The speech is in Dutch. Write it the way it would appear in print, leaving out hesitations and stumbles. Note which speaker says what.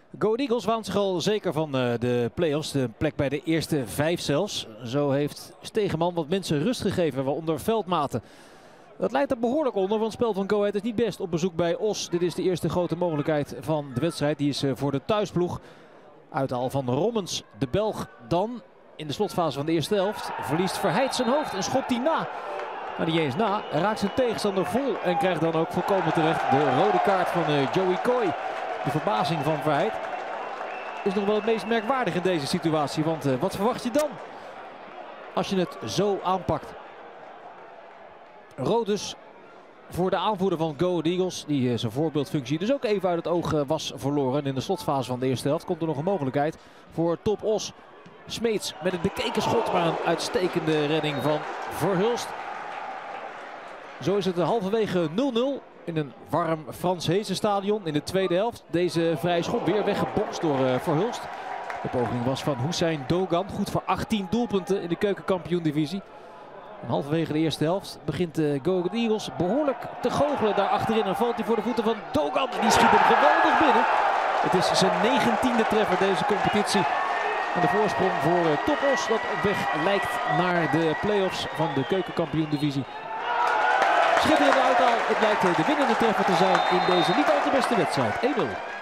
Speaker 1: Go Ahead Eagles waant zich al zeker van de play-offs, de plek bij de eerste 5 zelfs. Zo heeft Stegeman wat mensen rust gegeven, waaronder Veldmaten. Dat lijkt er behoorlijk onder, want het spel van Go Ahead is niet best op bezoek bij Os. Dit is de eerste grote mogelijkheid van de wedstrijd. Die is voor de thuisploeg. Uithaal van Rommens, de Belg, dan in de slotfase van de eerste helft. Verliest Verheid zijn hoofd en schopt hij na. Maar niet eens na, raakt zijn tegenstander vol en krijgt dan ook volkomen terecht de rode kaart van Joey Coy. De verbazing van Verheid is nog wel het meest merkwaardig in deze situatie. Want wat verwacht je dan als je het zo aanpakt? Rood dus voor de aanvoerder van Go Ahead Eagles. Die zijn voorbeeldfunctie dus ook even uit het oog was verloren. En in de slotfase van de eerste helft komt er nog een mogelijkheid voor Top Os. Smeets met het bekeken schot, maar een uitstekende redding van Verhulst. Zo is het halverwege 0-0 in een warm Frans Heesen stadion in de tweede helft. Deze vrije schop weer weggebokst door Verhulst. De poging was van Hussein Dogan, goed voor 18 doelpunten in de keukenkampioen-divisie. Halverwege de eerste helft begint Go Ahead Eagles behoorlijk te goochelen daar achterin. En valt hij voor de voeten van Dogan. Die schiet hem geweldig binnen. Het is zijn 19e treffer deze competitie. En de voorsprong voor Top Os dat op weg lijkt naar de play-offs van de keukenkampioen-divisie. Schitterende uithaal. Het lijkt de winnende treffer te zijn in deze niet al te beste wedstrijd. 1-0.